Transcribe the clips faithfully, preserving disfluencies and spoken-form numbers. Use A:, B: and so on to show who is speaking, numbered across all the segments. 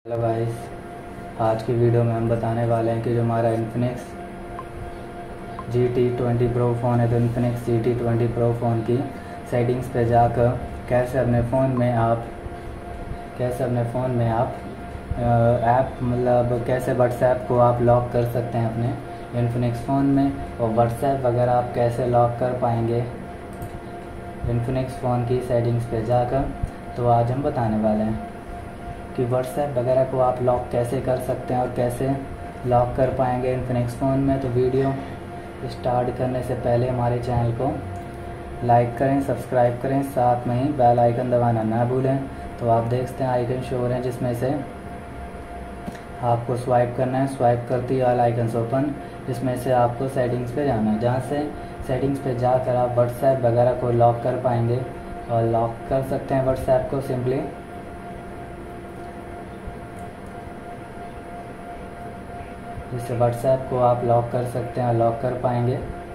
A: Hello guys, आज की video में हम बताने वाले हैं कि जो हमारा Infinix G T twenty pro phone है तो Infinix G T twenty pro phone की सेटिंग्स पे जाकर कैसे अपने फ़ोन में आप कैसे अपने फ़ोन में आप ऐप मतलब कैसे व्हाट्सएप को आप लॉक कर सकते हैं अपने इन्फिनिक्स फ़ोन में, और व्हाट्सएप वगैरह आप कैसे लॉक कर पाएंगे इन्फिनिक्स फ़ोन की सेटिंग्स पे जाकर। तो आज हम बताने वाले हैं कि व्हाट्सएप वगैरह को आप लॉक कैसे कर सकते हैं और कैसे लॉक कर पाएंगे इन्फिनिक्स फ़ोन में। तो वीडियो स्टार्ट करने से पहले हमारे चैनल को लाइक करें, सब्सक्राइब करें, साथ में ही बेल आइकन दबाना ना भूलें। तो आप देखते हैं आइकन शो हो रहे हैं जिसमें से आपको स्वाइप करना है। स्वाइप करते ही ऑल आइकन्स ओपन, जिसमें से आपको सेटिंग्स पे जाना है, जहाँ से सेटिंग्स पे जाकर आप व्हाट्सएप वगैरह को लॉक कर पाएंगे और लॉक कर सकते हैं व्हाट्सएप को सिंपली जिससे व्हाट्सएप को आप लॉक कर सकते हैं और लॉक कर पाएंगे।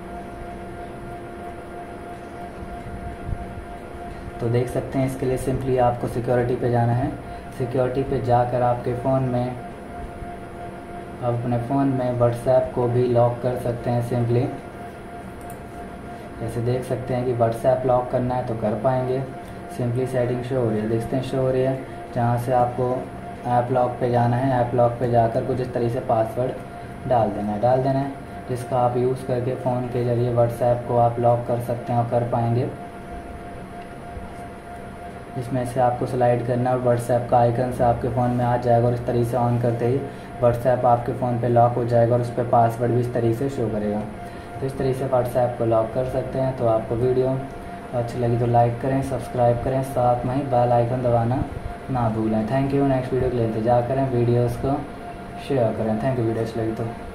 A: तो देख सकते हैं, इसके लिए सिंपली आपको सिक्योरिटी पे जाना है। सिक्योरिटी पे जाकर आपके फ़ोन में आप अपने फ़ोन में व्हाट्सएप को भी लॉक कर सकते हैं सिंपली। जैसे देख सकते हैं कि व्हाट्सएप लॉक करना है तो कर पाएंगे। सिंपली सेटिंग शो हो रही है, देखते हैं शो हो रही है, जहाँ से आपको ऐप लॉक पे जाना है। ऐप लॉक पे जाकर कुछ इस तरीके से पासवर्ड डाल देना है डाल देना है जिसका आप यूज़ करके फ़ोन के ज़रिए व्हाट्सएप को आप लॉक कर सकते हैं और कर पाएंगे। इसमें से आपको स्लाइड करना है और व्हाट्सएप का आइकन से आपके फ़ोन में आ जाएगा, और इस तरीके से ऑन करते ही व्हाट्सएप आपके फ़ोन पे लॉक हो जाएगा और उस पर पासवर्ड भी इस तरीके से शो करेगा। तो इस तरीके से व्हाट्सएप को लॉक कर सकते हैं। तो आपको वीडियो अच्छी लगी तो लाइक करें, सब्सक्राइब करें, साथ में ही बेल आइकन दबाना ना भूलें। Thank you. नेक्स्ट वीडियो के लिए इंतजार करें, वीडियोज़ को शेयर करें। Thank you. वीडियो अच्छी लगी तो